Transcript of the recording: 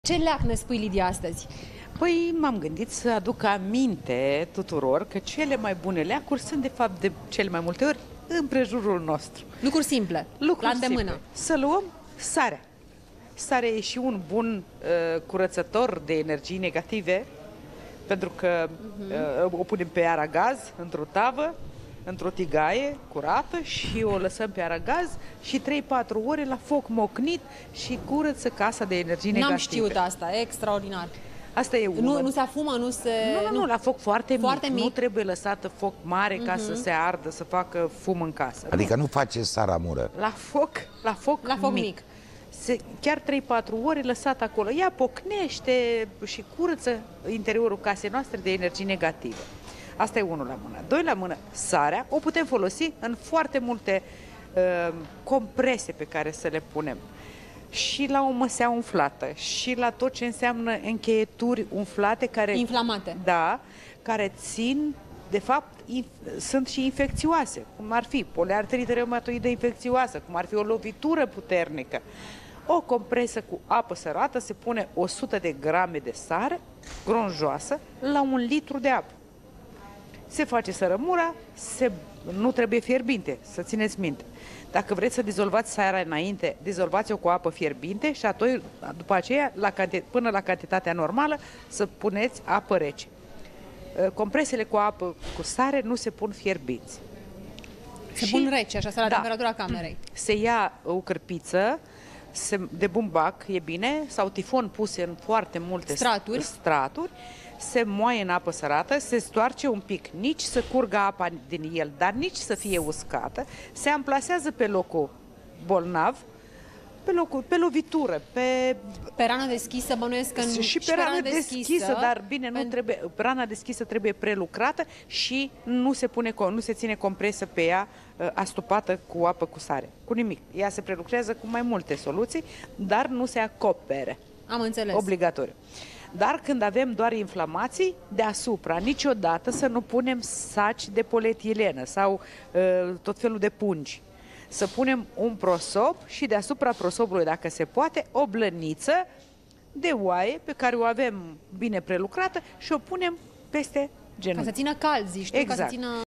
Ce leac ne spui, Lidia, astăzi? Păi m-am gândit să aduc aminte tuturor că cele mai bune leacuri sunt de fapt de cele mai multe ori în prejurul nostru. Lucruri simple, la îndemână. Să luăm sarea. Sarea e și un bun curățător de energii negative, pentru că o punem pe aragaz într-o tavă, într-o tigaie curată și o lăsăm pe aragaz și 3-4 ore la foc mocnit și curăță casa de energii negative. N-am știut asta, e extraordinar. Asta e nu se afumă, nu se... Nu, la foc foarte mic. Nu trebuie lăsată foc mare ca să se ardă, să facă fum în casă. Adică nu face saramură. La foc mic. Chiar 3-4 ore lăsat acolo. Ea pocnește și curăță interiorul casei noastre de energii negative. Asta e unul la mână. Doi la mână, sarea o putem folosi în foarte multe comprese pe care să le punem. Și la o măsea umflată, și la tot ce înseamnă încheieturi umflate care... Inflamate. Da, care țin, de fapt, sunt și infecțioase, cum ar fi poliartrită reumatoidă infecțioasă, cum ar fi o lovitură puternică. O compresă cu apă sărată se pune 100 de grame de sare gronjoasă la 1 litru de apă. Se face sărămura, nu trebuie fierbinte, să țineți minte. Dacă vreți să dizolvați sarea înainte, dizolvați-o cu apă fierbinte și apoi, după aceea, până la cantitatea normală, să puneți apă rece. Compresele cu apă cu sare nu se pun fierbinți. Se pun rece, așa, la temperatura camerei. Se ia o cârpiță de bumbac, e bine, sau tifon puse în foarte multe straturi, se moaie în apă sărată, se stoarce un pic, nici să curgă apa din el, dar nici să fie uscată, se amplasează pe locul bolnav, pe lovitură, pe rană deschisă, bănuiesc că și pe rană deschisă, dar bine, nu trebuie, rana deschisă trebuie prelucrată și nu se ține compresă pe ea astupată cu apă cu sare, cu nimic. Ea se prelucrează cu mai multe soluții, dar nu se acopere. Am înțeles. Obligatoriu. Dar când avem doar inflamații, deasupra, niciodată să nu punem saci de polietilenă sau tot felul de pungi. Să punem un prosop și deasupra prosobului, dacă se poate, o blăniță de oaie pe care o avem bine prelucrată și o punem peste genunchi. Ca să țină cald, zici tu, exact. Ca să țină...